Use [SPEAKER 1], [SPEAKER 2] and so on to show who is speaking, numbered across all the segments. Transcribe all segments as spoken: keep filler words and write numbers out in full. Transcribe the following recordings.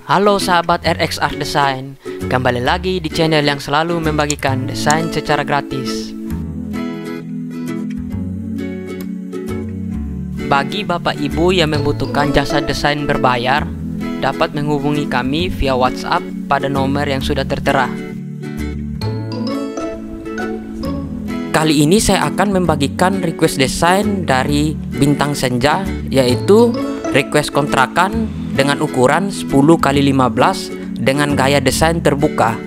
[SPEAKER 1] Halo sahabat R X Art Design, kembali lagi di channel yang selalu membagikan desain secara gratis. Bagi Bapak Ibu yang membutuhkan jasa desain berbayar, dapat menghubungi kami via WhatsApp pada nomor yang sudah tertera. Kali ini saya akan membagikan request desain dari Bintang Senja, yaitu request kontrakan dengan ukuran sepuluh kali lima belas dengan gaya desain terbuka.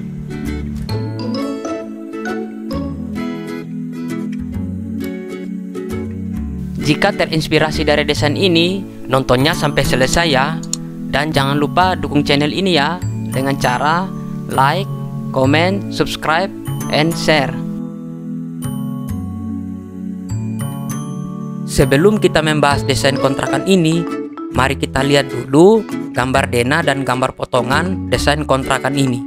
[SPEAKER 1] Jika terinspirasi dari desain ini, nontonnya sampai selesai ya. Dan jangan lupa dukung channel ini ya dengan cara like, comment, subscribe, and share. Sebelum kita membahas desain kontrakan ini, mari kita lihat dulu gambar denah dan gambar potongan desain kontrakan ini.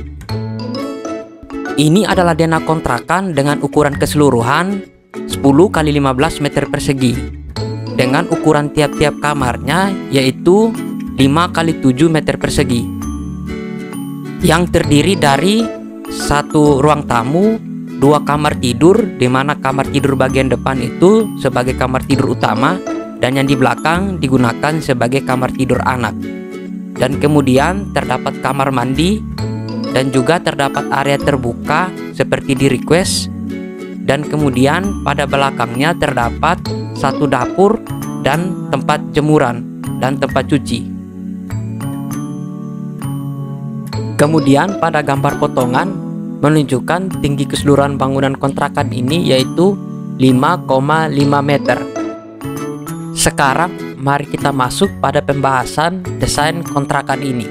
[SPEAKER 1] Ini adalah denah kontrakan dengan ukuran keseluruhan sepuluh kali lima belas meter persegi, dengan ukuran tiap-tiap kamarnya yaitu lima kali tujuh meter persegi, yang terdiri dari satu ruang tamu, dua kamar tidur, di mana kamar tidur bagian depan itu sebagai kamar tidur utama dan yang di belakang digunakan sebagai kamar tidur anak. Dan kemudian terdapat kamar mandi dan juga terdapat area terbuka seperti di request. Dan kemudian pada belakangnya terdapat satu dapur dan tempat jemuran dan tempat cuci. Kemudian pada gambar potongan menunjukkan tinggi keseluruhan bangunan kontrakan ini yaitu lima koma lima meter. Sekarang mari kita masuk pada pembahasan desain kontrakan ini.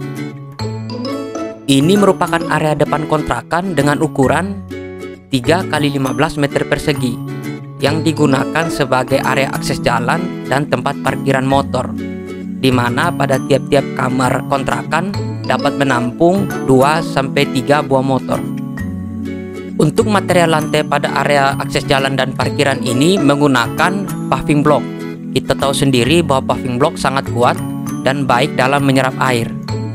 [SPEAKER 1] Ini merupakan area depan kontrakan dengan ukuran tiga kali lima belas meter persegi yang digunakan sebagai area akses jalan dan tempat parkiran motor, di mana pada tiap-tiap kamar kontrakan dapat menampung dua sampai tiga buah motor. Untuk material lantai pada area akses jalan dan parkiran ini menggunakan paving block. Kita tahu sendiri bahwa paving block sangat kuat dan baik dalam menyerap air.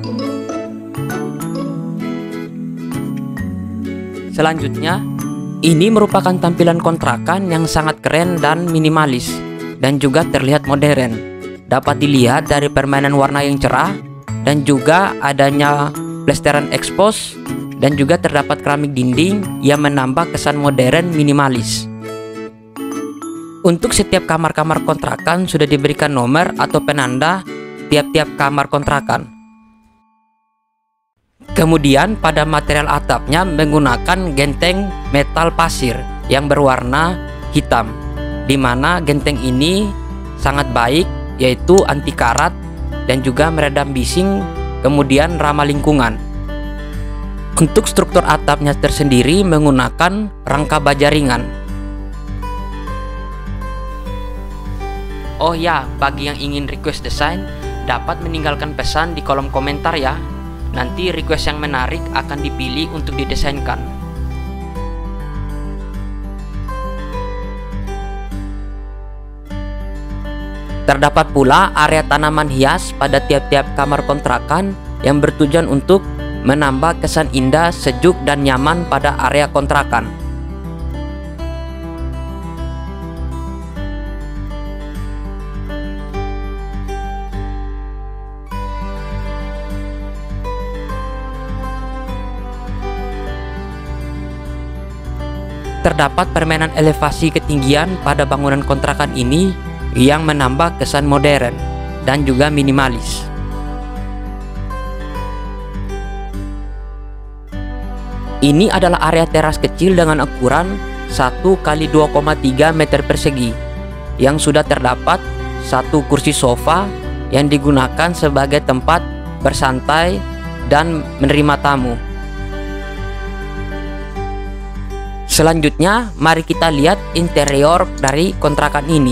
[SPEAKER 1] Selanjutnya, ini merupakan tampilan kontrakan yang sangat keren dan minimalis dan juga terlihat modern. Dapat dilihat dari permainan warna yang cerah dan juga adanya plesteran expose dan juga terdapat keramik dinding yang menambah kesan modern minimalis. Untuk setiap kamar-kamar kontrakan sudah diberikan nomor atau penanda tiap-tiap kamar kontrakan. Kemudian pada material atapnya menggunakan genteng metal pasir yang berwarna hitam, di mana genteng ini sangat baik yaitu anti karat dan juga meredam bising, kemudian ramah lingkungan. Untuk struktur atapnya tersendiri menggunakan rangka baja ringan. Oh ya, bagi yang ingin request desain dapat meninggalkan pesan di kolom komentar ya. Nanti request yang menarik akan dipilih untuk didesainkan. Terdapat pula area tanaman hias pada tiap-tiap kamar kontrakan yang bertujuan untuk menambah kesan indah, sejuk, dan nyaman pada area kontrakan. Terdapat permainan elevasi ketinggian pada bangunan kontrakan ini yang menambah kesan modern dan juga minimalis. Ini adalah area teras kecil dengan ukuran satu kali dua koma tiga meter persegi yang sudah terdapat satu kursi sofa yang digunakan sebagai tempat bersantai dan menerima tamu. Selanjutnya, mari kita lihat interior dari kontrakan ini.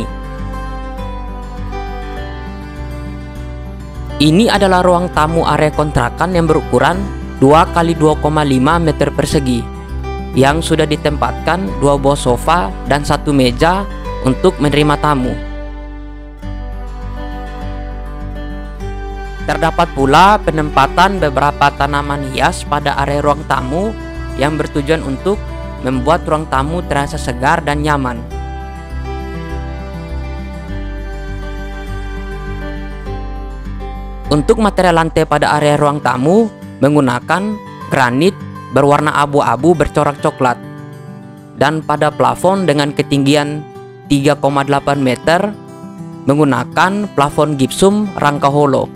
[SPEAKER 1] Ini adalah ruang tamu area kontrakan yang berukuran dua kali dua koma lima meter persegi, yang sudah ditempatkan dua buah sofa dan satu meja untuk menerima tamu. Terdapat pula penempatan beberapa tanaman hias pada area ruang tamu yang bertujuan untuk membuat ruang tamu terasa segar dan nyaman. Untuk material lantai pada area ruang tamu menggunakan granit berwarna abu-abu bercorak coklat, dan pada plafon dengan ketinggian tiga koma delapan meter menggunakan plafon gipsum rangka holo.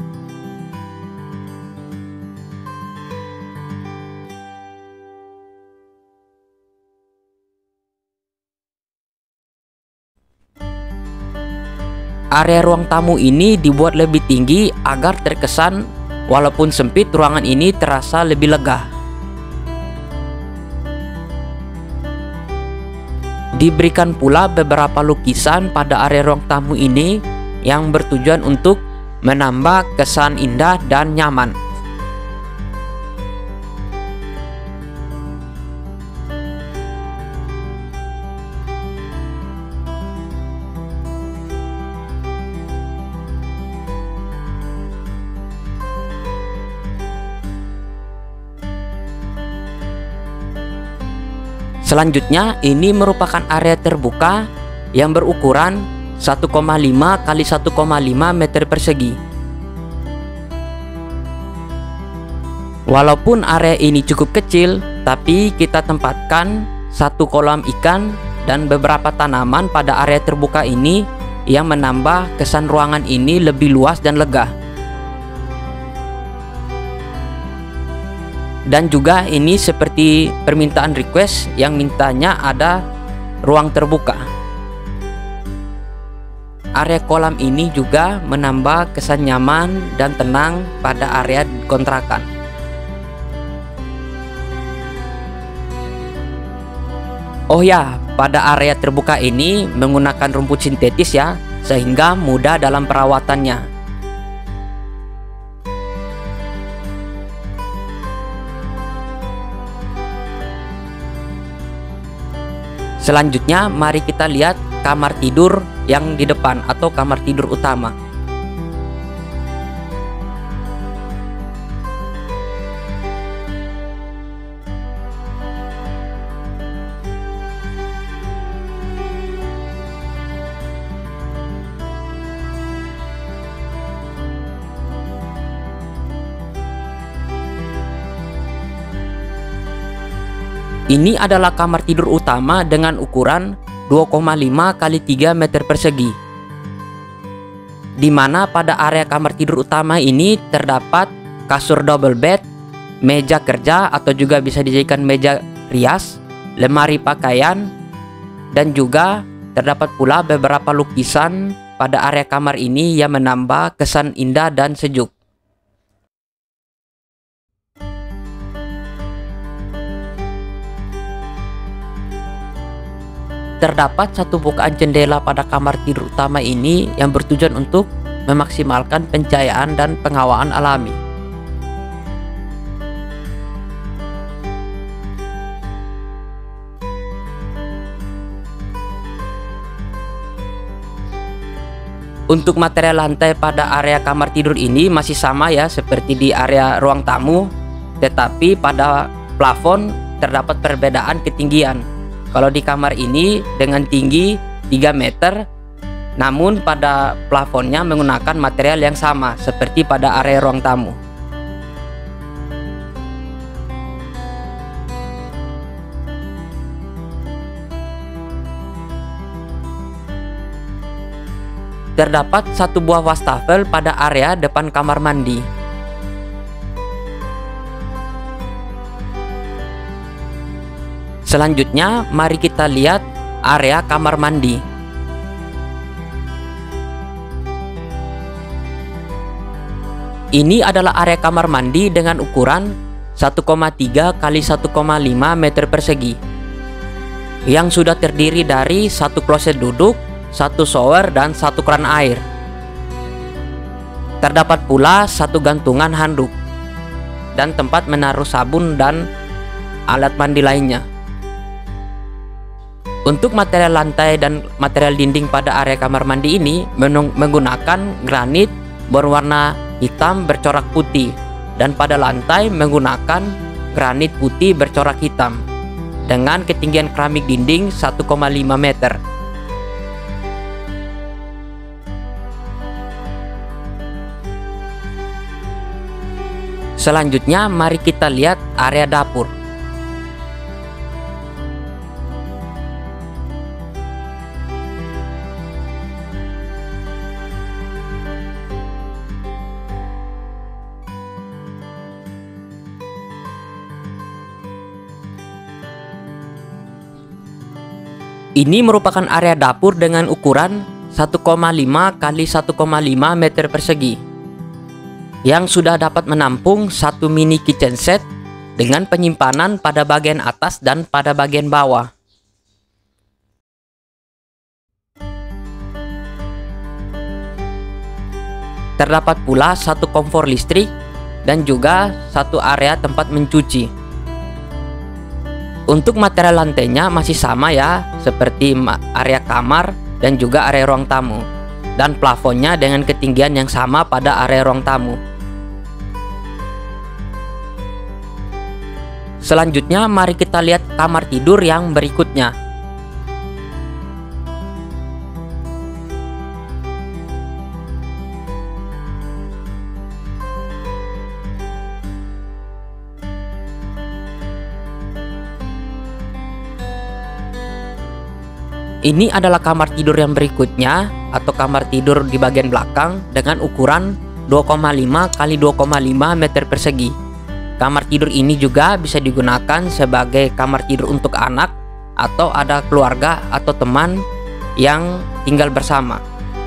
[SPEAKER 1] Area ruang tamu ini dibuat lebih tinggi agar terkesan walaupun sempit, ruangan ini terasa lebih lega. Diberikan pula beberapa lukisan pada area ruang tamu ini yang bertujuan untuk menambah kesan indah dan nyaman. Selanjutnya, ini merupakan area terbuka yang berukuran satu koma lima kali satu koma lima meter persegi. Walaupun area ini cukup kecil, tapi kita tempatkan satu kolam ikan dan beberapa tanaman pada area terbuka ini yang menambah kesan ruangan ini lebih luas dan lega. Dan juga ini seperti permintaan request yang mintanya ada ruang terbuka. Area kolam ini juga menambah kesan nyaman dan tenang pada area kontrakan. Oh ya, pada area terbuka ini menggunakan rumput sintetis ya, sehingga mudah dalam perawatannya. Selanjutnya, mari kita lihat kamar tidur yang di depan atau kamar tidur utama. Ini adalah kamar tidur utama dengan ukuran dua koma lima kali tiga meter persegi, di mana pada area kamar tidur utama ini terdapat kasur double bed, meja kerja atau juga bisa dijadikan meja rias, lemari pakaian, dan juga terdapat pula beberapa lukisan pada area kamar ini yang menambah kesan indah dan sejuk. Terdapat satu bukaan jendela pada kamar tidur utama ini yang bertujuan untuk memaksimalkan pencahayaan dan pengawaan alami. Untuk material lantai pada area kamar tidur ini masih sama ya seperti di area ruang tamu, tetapi pada plafon terdapat perbedaan ketinggian. Kalau di kamar ini dengan tinggi tiga meter, namun pada plafonnya menggunakan material yang sama seperti pada area ruang tamu. Terdapat satu buah wastafel pada area depan kamar mandi. Selanjutnya, mari kita lihat area kamar mandi. Ini adalah area kamar mandi dengan ukuran satu koma tiga kali satu koma lima meter persegi, yang sudah terdiri dari satu kloset duduk, satu shower, dan satu keran air. Terdapat pula satu gantungan handuk dan tempat menaruh sabun dan alat mandi lainnya. Untuk material lantai dan material dinding pada area kamar mandi ini menggunakan granit berwarna hitam bercorak putih, dan pada lantai menggunakan granit putih bercorak hitam dengan ketinggian keramik dinding satu koma lima meter. Selanjutnya mari kita lihat area dapur. Ini merupakan area dapur dengan ukuran satu koma lima kali satu koma lima meter persegi yang sudah dapat menampung satu mini kitchen set dengan penyimpanan pada bagian atas dan pada bagian bawah. Terdapat pula satu kompor listrik dan juga satu area tempat mencuci. Untuk material lantainya masih sama ya, seperti area kamar dan juga area ruang tamu. Dan plafonnya dengan ketinggian yang sama pada area ruang tamu. Selanjutnya mari kita lihat kamar tidur yang berikutnya. Ini adalah kamar tidur yang berikutnya atau kamar tidur di bagian belakang dengan ukuran dua koma lima kali dua koma lima meter persegi. Kamar tidur ini juga bisa digunakan sebagai kamar tidur untuk anak atau ada keluarga atau teman yang tinggal bersama.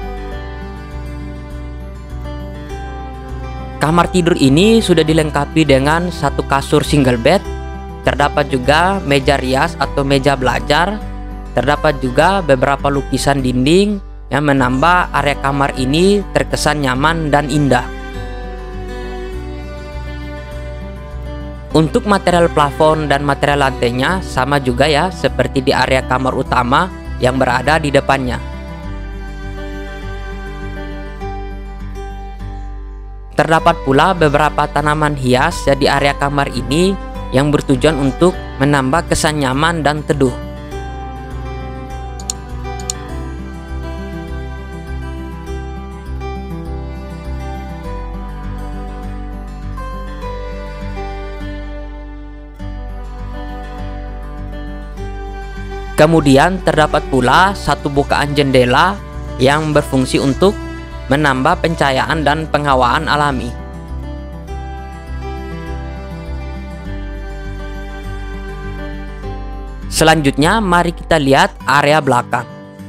[SPEAKER 1] Kamar tidur ini sudah dilengkapi dengan satu kasur single bed, terdapat juga meja rias atau meja belajar. Terdapat juga beberapa lukisan dinding yang menambah area kamar ini terkesan nyaman dan indah. Untuk material plafon dan material lantainya sama juga ya seperti di area kamar utama yang berada di depannya. Terdapat pula beberapa tanaman hias di area kamar ini yang bertujuan untuk menambah kesan nyaman dan teduh. Kemudian terdapat pula satu bukaan jendela yang berfungsi untuk menambah pencahayaan dan penghawaan alami. Selanjutnya mari kita lihat area belakang.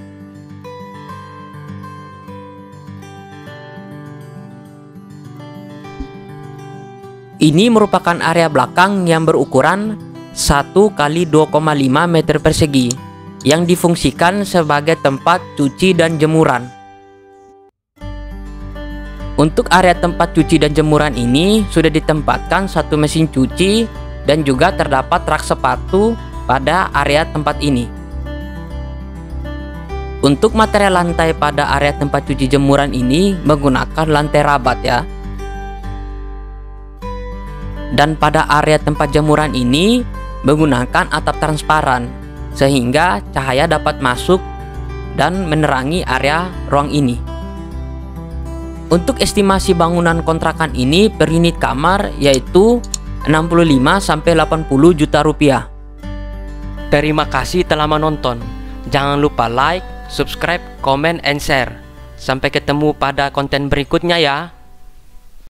[SPEAKER 1] Ini merupakan area belakang yang berukuran satu kali dua koma lima meter persegi yang difungsikan sebagai tempat cuci dan jemuran. Untuk area tempat cuci dan jemuran ini sudah ditempatkan satu mesin cuci dan juga terdapat rak sepatu pada area tempat ini. Untuk material lantai pada area tempat cuci jemuran ini menggunakan lantai rabat ya. Dan pada area tempat jemuran ini menggunakan atap transparan sehingga cahaya dapat masuk dan menerangi area ruang ini. Untuk estimasi bangunan kontrakan ini per unit kamar yaitu enam puluh lima sampai delapan puluh juta rupiah. Terima kasih telah menonton. Jangan lupa like, subscribe, comment, and share. Sampai ketemu pada konten berikutnya ya.